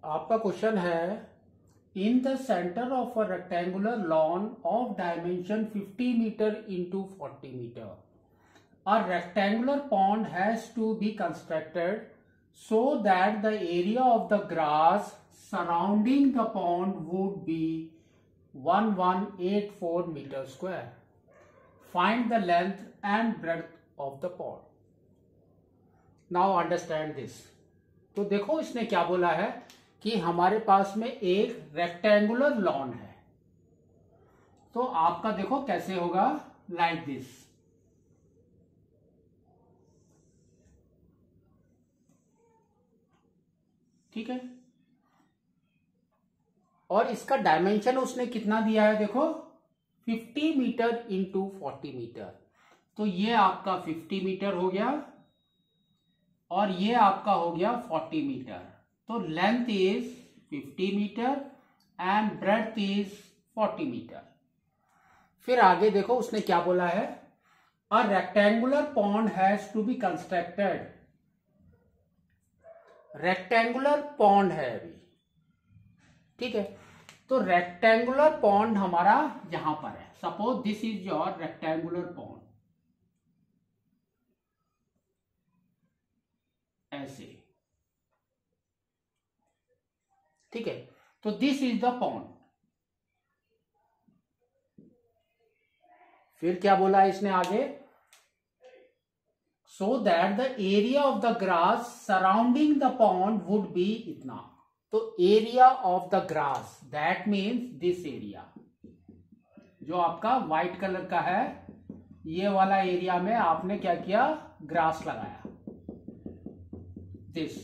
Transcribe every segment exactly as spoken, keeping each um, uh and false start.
आपका क्वेश्चन है, in the centre of a rectangular lawn of dimension fifty metre into forty metre a rectangular pond has to be constructed so that the area of the grass surrounding the pond would be one thousand one hundred eighty-four meter square. Find the length and breadth of the pond. Now understand this. तो देखो इसने क्या बोला है कि हमारे पास में एक रेक्टेंगुलर लॉन है। तो आपका देखो कैसे होगा, लाइक दिस। ठीक है, और इसका डायमेंशन उसने कितना दिया है, देखो fifty metre into forty metre. तो ये आपका फिफ्टी मीटर हो गया और ये आपका हो गया फोर्टी मीटर। तो length is fifty metre and breadth is forty metre. फिर आगे देखो उसने क्या बोला है, a rectangular pond has to be constructed. Rectangular pond है अभी, ठीक है। तो रेक्टेंगुलर पॉन्ड हमारा यहां पर है। Suppose this is your rectangular pond, ऐसे, ठीक है। तो दिस इज द पॉन्ड। फिर क्या बोला है इसने आगे, so that the area of the grass surrounding the pond would be इतना। तो area of the grass that means this area, जो आपका व्हाइट कलर का है, ये वाला एरिया में आपने क्या किया, ग्रास लगाया, दिस,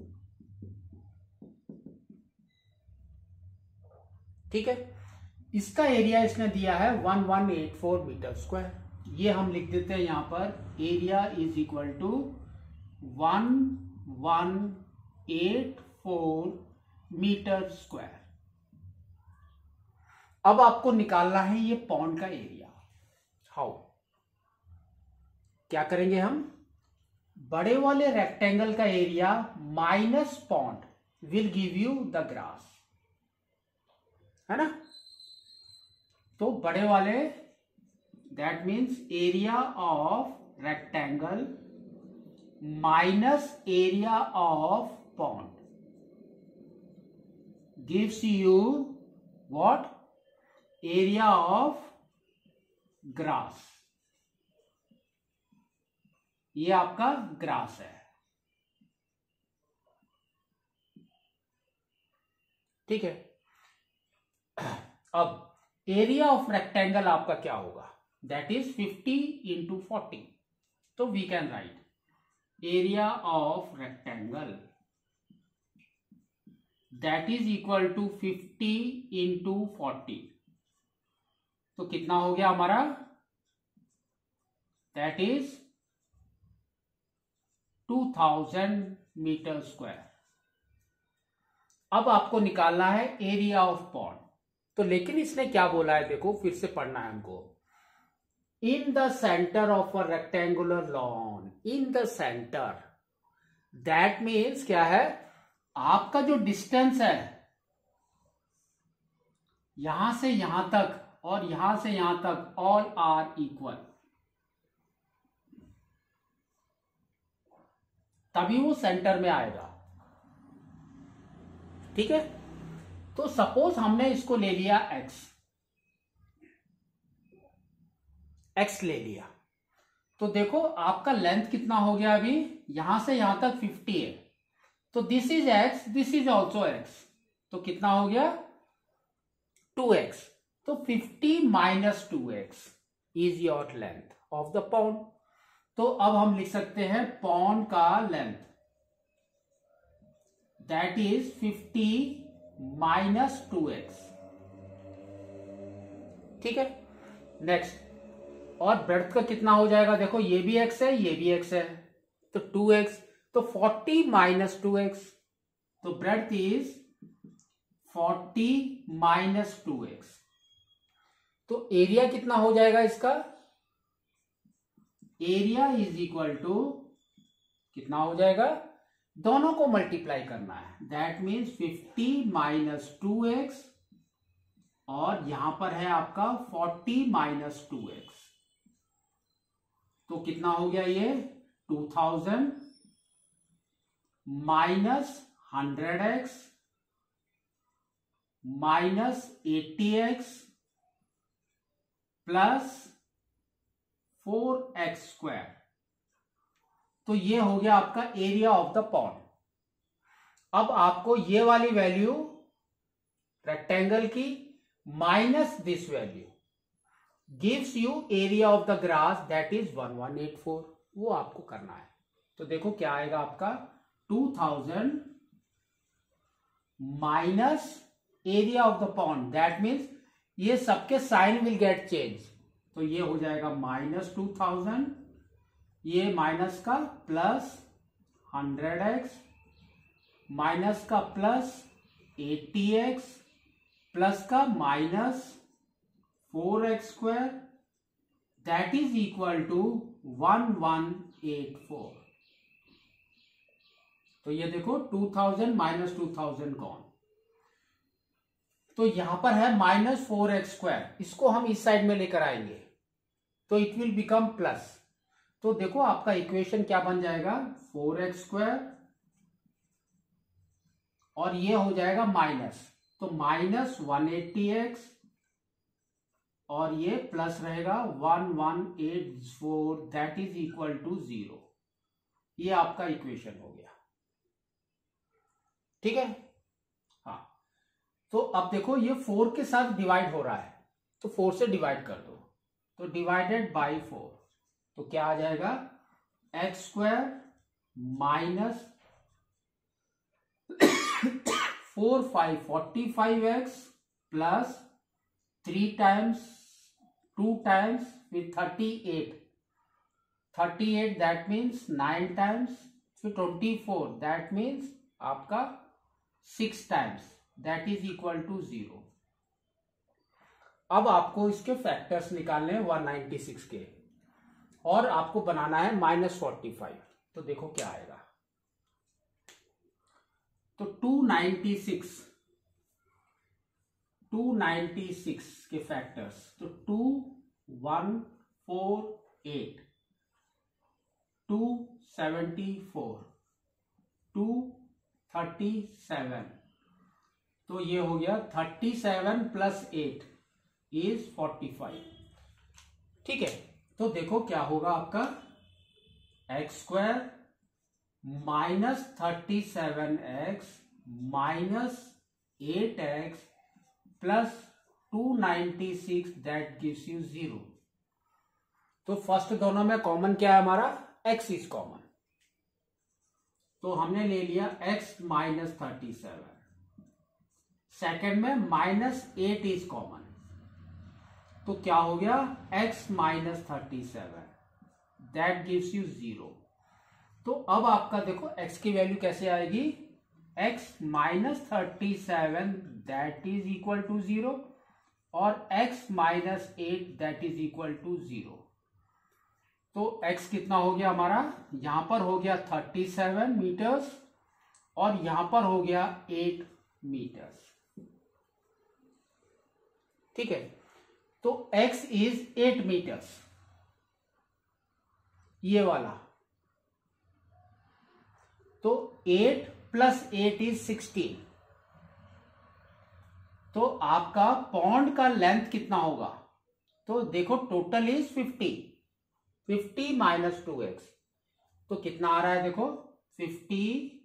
ठीक है। इसका एरिया इसने दिया है one one eight four metre square. ये हम लिख देते हैं यहां पर, area is equal to one one eight four metre square. अब आपको निकालना है ये पॉन्ड का एरिया। हाउ, क्या करेंगे हम, बड़े वाले रेक्टेंगल का area minus pond will give you the grass, है ना। तो बड़े वाले, that means area of rectangle minus area of pond gives you what, area of grass। ये आपका ग्रास है, ठीक है। अब एरिया ऑफ रेक्टेंगल आपका क्या होगा, that is fifty into forty. So we can write area of rectangle that is equal to fifty into forty. तो कितना हो गया हमारा, that is two thousand metre square. अब आपको निकालना है एरिया ऑफ पॉन्ड। तो लेकिन इसने क्या बोला है, देखो फिर से पढ़ना है हमको, in the center of a rectangular lawn, in the center, that means क्या है, आपका जो डिस्टेंस है यहां से यहां तक और यहां से यहां तक, ऑल आर इक्वल, तभी वो सेंटर में आएगा, ठीक है। तो सपोज हमने इसको ले लिया x, x ले लिया, तो देखो आपका लेंथ कितना हो गया, अभी यहां से यहां तक फिफ्टी है। तो this is x, this is also x, तो कितना हो गया, टू एक्स। तो fifty minus two x is your length of the pond. तो अब हम लिख सकते हैं पॉन्ड का length, that is fifty minus two x, ठीक है। नेक्स्ट, और ब्रेड्थ का कितना हो जाएगा, देखो ये भी x है, ये भी x है, तो टू एक्स। तो फोर्टी माइनस टू एक्स, तो breadth is forty minus two x. तो एरिया कितना हो जाएगा इसका, एरिया इज इक्वल टू कितना हो जाएगा, दोनों को मल्टीप्लाई करना है, that means fifty minus two x और यहां पर है आपका फोर्टी माइनस टू एक्स, तो कितना हो गया ये two thousand minus hundred x minus eighty x plus four x square. तो ये हो गया आपका एरिया ऑफ द पॉन्ड। अब आपको ये वाली वैल्यू रेक्टेंगल की minus this value gives you area of the grass that is one one eight four, वो आपको करना है। तो देखो क्या आएगा आपका two thousand minus area of the pond, that means ये सबके साइन विल गेट चेंज, तो ये हो जाएगा माइनस टू थाउजेंड, ये माइनस का प्लस हंड्रेड एक्स माइनस का प्लस एट्टी एक्स प्लस का minus four x square that is equal to one one eight four. तो ये देखो two thousand minus two thousand कौन, तो यहां पर है माइनस फोर एक्स स्क्वायर, इसको हम इस साइड में लेकर आएंगे तो इट विल बिकम प्लस। तो देखो आपका इक्वेशन क्या बन जाएगा फोर एक्स स्क्वायर और ये हो जाएगा माइनस, तो माइनस वन एट्टी एक्स और ये प्लस रहेगा one one eight four that is equal to zero. ये आपका इक्वेशन हो गया, ठीक है। हाँ, तो अब देखो ये फोर के साथ डिवाइड हो रहा है, तो फोर से डिवाइड कर दो, तो डिवाइडेड बाई फोर, तो क्या आ जाएगा x square minus four five forty five x plus three times two times फिर thirty eight thirty eight that means nine times फिर ट्वेंटी फोर दैट मीन्स आपका six times that is equal to zero. अब आपको इसके factors निकालने हैं one ninety six के और आपको बनाना है माइनस फोर्टी फाइव, तो देखो क्या आएगा। तो two ninety six two ninety six के फैक्टर्स, तो two one four eight two seventy four two thirty seven, तो ये हो गया thirty seven plus eight is forty five, ठीक है। तो देखो क्या होगा आपका x square minus thirty seven x minus eight x plus two ninety six that gives you zero. तो फर्स्ट दोनों में कॉमन क्या है हमारा x इज कॉमन, तो हमने ले लिया x minus thirty seven. Second में माइनस एट इज कॉमन, तो क्या हो गया x minus thirty seven that gives you zero. तो अब आपका देखो x की वैल्यू कैसे आएगी, x minus thirty seven that is equal to zero और x minus eight that is equal to zero. तो x कितना हो गया हमारा, यहां पर हो गया थर्टी सेवन मीटर्स और यहां पर हो गया एट मीटर्स, ठीक है। तो x इज एट मीटर्स, ये वाला, तो eight plus eight is sixteen. तो आपका पॉन्ड का लेंथ कितना होगा, तो देखो total is fifty, fifty minus two x, तो कितना आ रहा है देखो fifty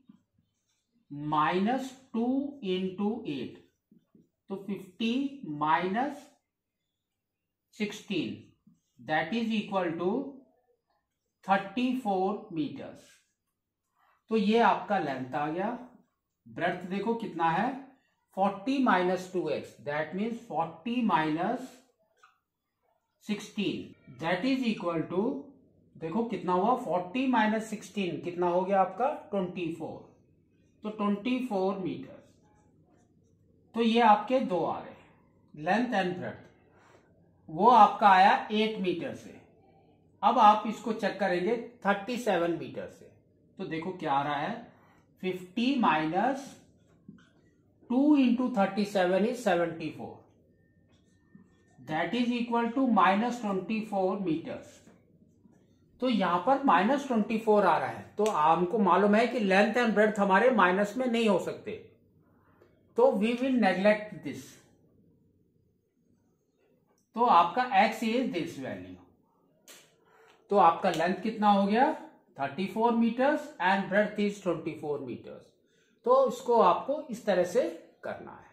minus two into eight, तो fifty minus sixteen that is equal to thirty four metres. तो ये आपका लेंथ आ गया। ब्रेड्थ देखो कितना है forty minus two x that means forty minus sixteen that is equal to, देखो कितना हुआ फोर्टी माइनस सिक्सटीन कितना हो गया आपका ट्वेंटी फोर, तो ट्वेंटी फोर मीटर। तो ये आपके दो आ गए लेंथ एंड ब्रेड्थ, वो आपका आया एट मीटर से। अब आप इसको चेक करेंगे थर्टी सेवन मीटर से, तो देखो क्या आ रहा है fifty minus two into thirty seven is seventy four, that is equal to minus twenty four metres. तो यहां पर माइनस ट्वेंटी फोर आ रहा है, तो हमको मालूम है कि लेंथ एंड ब्रेड्थ हमारे माइनस में नहीं हो सकते, तो वी विल नेग्लेक्ट दिस। तो आपका x इज दिस वैल्यू। तो आपका लेंथ कितना हो गया, thirty four metres and breadth is twenty four metres. तो इसको आपको इस तरह से करना है।